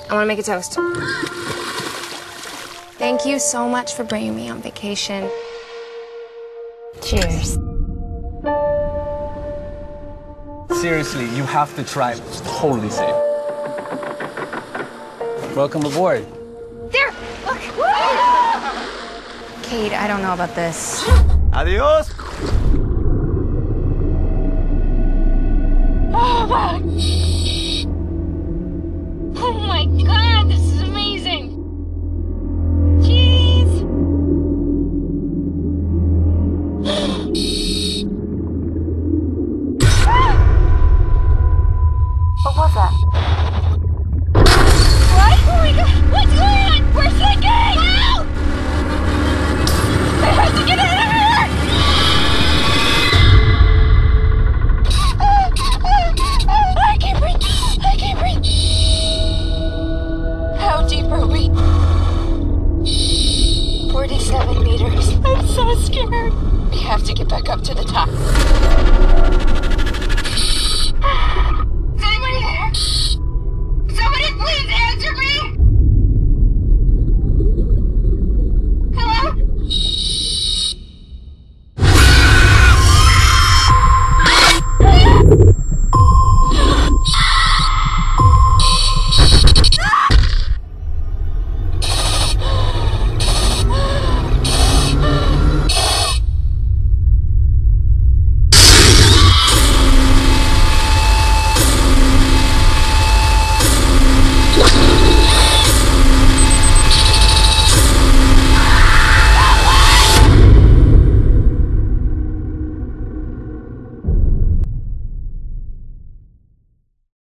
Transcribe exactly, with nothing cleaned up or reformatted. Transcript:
I want to make a toast. Thank you so much for bringing me on vacation. Cheers. Seriously, you have to try it. It's totally safe. Welcome aboard. There! Look! Kate, I don't know about this. Adios! Oh, wow! Oh my god, this is amazing! Jeez! What was that? What? Oh my god! What's going on? We're sinking! Help! I have to get out of here!